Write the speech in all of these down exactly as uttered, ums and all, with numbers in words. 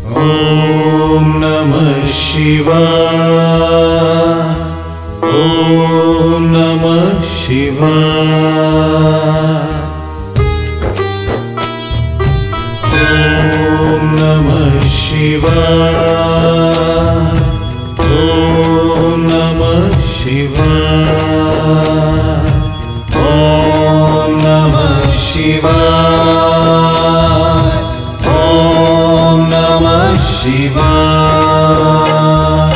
ओम नमः शिवाय। ओम नमः शिवाय। ओम नमः शिवाय। ओम नमः शिवाय। ओम नमः शिवाय। ओम नमः शिवाय।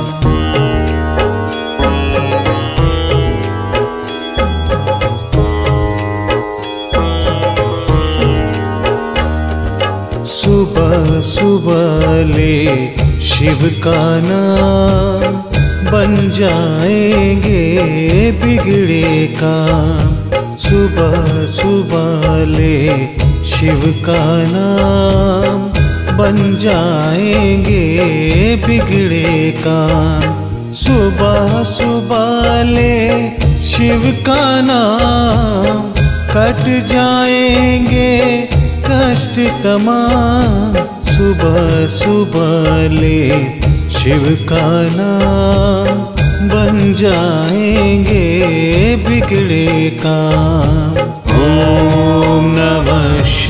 सुबह सुबह ले शिव का नाम, बन जाएंगे बिगड़े काम। सुबह सुबह ले शिव का नाम, बन जाएंगे बिगड़े काम। सुबह सुबह ले शिव का नाम, कट जाएंगे कष्ट तमाम। सुबह सुबह ले शिव का नाम, बन जाएंगे बिगड़े काम। ओम नमः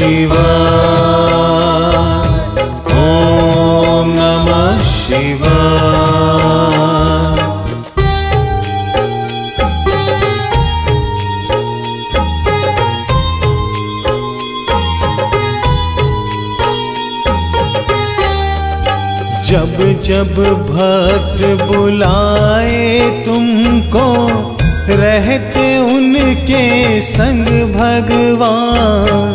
शिवाय। ओम नमः शिवाय। जब जब भक्त बुलाए तुमको, रहते उनके संग भगवान।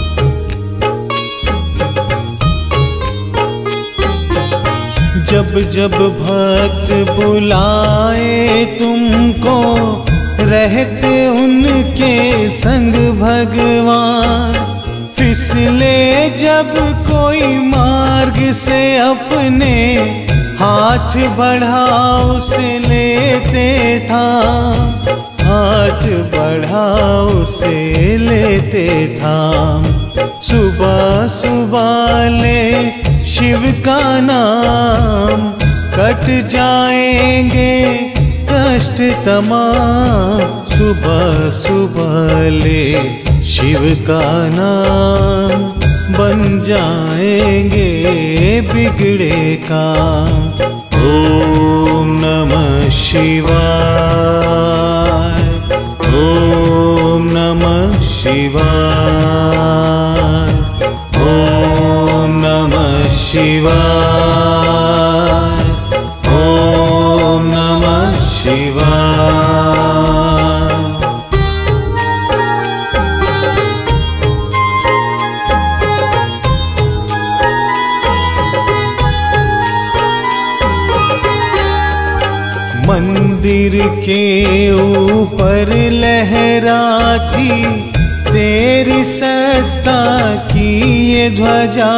जब जब भक्त बुलाए तुमको, रहते उनके संग भगवान। फिसले जब कोई मार्ग से अपने, हाथ बढ़ाओ से लेते थाम। हाथ बढ़ाओ से लेते थाम। सुबह सुबह ले शिव का नाम, कट जाएंगे कष्ट तमाम। सुबह सुबह ले शिव का नाम, बन जाएंगे बिगड़े काम। ओम नमः शिवाय। ओम नमः शिवाय। ओम नमः शिवाय। ओम नमः शिवाय। मंदिर के ऊपर लहराती तेरी सत्ता की ये ध्वजा।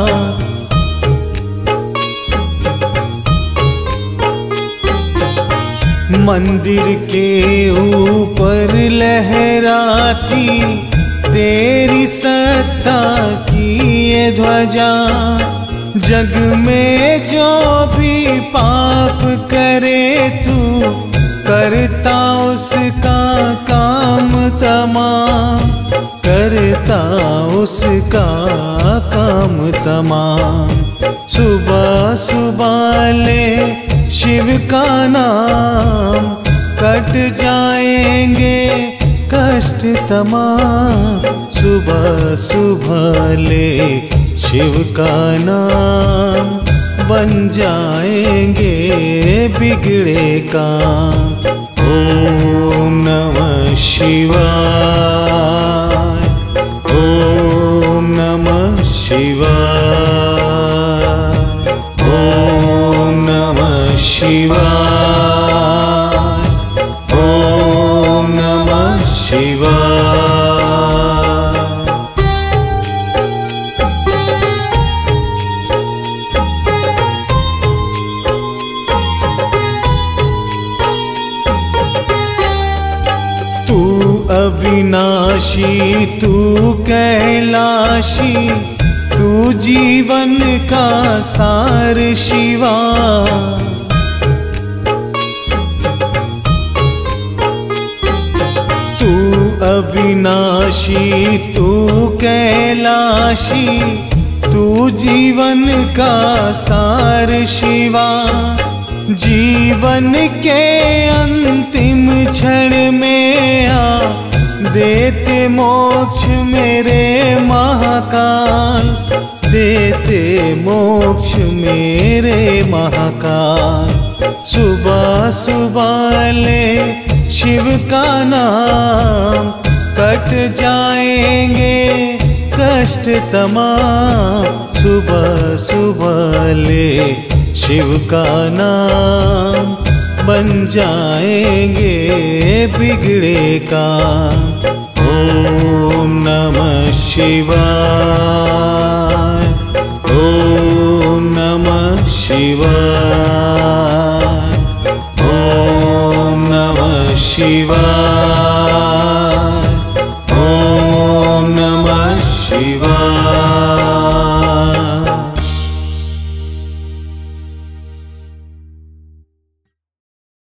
मंदिर के ऊपर लहराती तेरी सत्ता की ये ध्वजा। जग में जो भी पाप करे तू, करता उसका काम तमाम। करता उसका काम तमाम। सुबह सुबह ले शिव का नाम, कट जाएंगे कष्ट तमाम। सुबह सुबह ले शिव का नाम, बन जाएंगे बिगड़े काम। ओम नमः शिवाय। ओम नमः शिवाय। ओम नमः शिवाय। ओम नमः शिवाय। अविनाशी तू कैलाशी, तू तू जीवन का सार शिवा। तू अविनाशी तू कैलाशी, तू जीवन का सार शिवा। जीवन के अंतिम क्षण में आ देते मोक्ष मेरे महाकाल, देते मोक्ष मेरे महाकाल। सुबह सुबह ले शिव का नाम, कट जाएंगे कष्ट तमाम। सुबह सुबह ले शिव का नाम, बन जाएंगे बिगड़े काम। ओम नमः शिवाय, ओम नमः शिवाय, ओम नमः शिवाय।